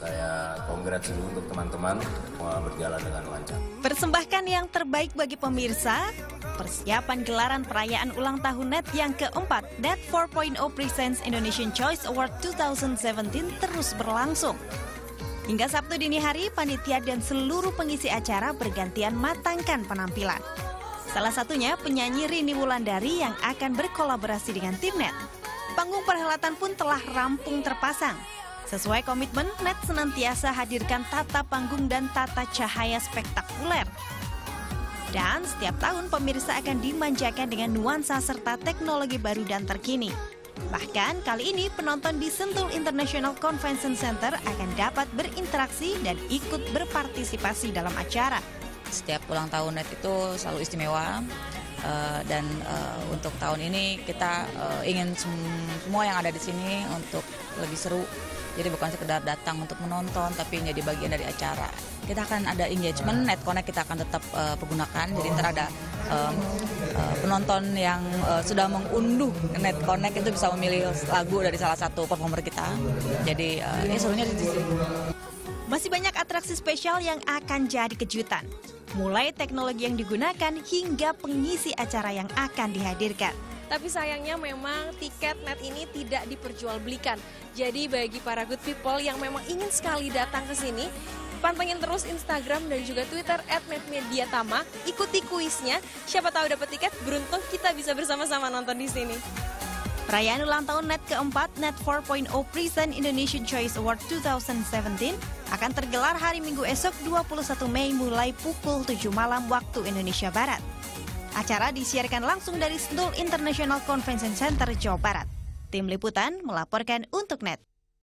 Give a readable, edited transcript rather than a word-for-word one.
Saya congrats dulu untuk teman-teman, semua berjalan dengan lancar. Persembahkan yang terbaik bagi pemirsa. Persiapan gelaran perayaan ulang tahun NET yang keempat, NET 4.0 Presents Indonesian Choice Award 2017 terus berlangsung. Hingga Sabtu dini hari, panitia dan seluruh pengisi acara bergantian matangkan penampilan. Salah satunya penyanyi Rini Wulandari yang akan berkolaborasi dengan tim NET. Panggung perhelatan pun telah rampung terpasang. Sesuai komitmen, NET senantiasa hadirkan tata panggung dan tata cahaya spektakuler. Dan setiap tahun pemirsa akan dimanjakan dengan nuansa serta teknologi baru dan terkini. Bahkan kali ini penonton di Sentul International Convention Center akan dapat berinteraksi dan ikut berpartisipasi dalam acara. Setiap ulang tahun NET itu selalu istimewa. Dan untuk tahun ini kita ingin semua yang ada di sini untuk lebih seru. Jadi bukan sekedar datang untuk menonton, tapi menjadi bagian dari acara. Kita akan ada engagement, NET Connect kita akan tetap pergunakan. Jadi ntar ada penonton yang sudah mengunduh NET Connect itu bisa memilih lagu dari salah satu performer kita. Jadi ini serunya di sini. Masih banyak atraksi spesial yang akan jadi kejutan. Mulai teknologi yang digunakan hingga pengisi acara yang akan dihadirkan. Tapi sayangnya memang tiket NET ini tidak diperjualbelikan. Jadi bagi para good people yang memang ingin sekali datang ke sini, pantengin terus Instagram dan juga Twitter @netmediatama, ikuti kuisnya. Siapa tahu dapat tiket, beruntung kita bisa bersama-sama nonton di sini. Perayaan ulang tahun NET keempat, NET 4.0 Present Indonesian Choice Award 2017 akan tergelar hari Minggu esok 21 Mei mulai pukul 7 malam waktu Indonesia Barat. Acara disiarkan langsung dari Sentul International Convention Center, Jawa Barat. Tim Liputan melaporkan untuk NET.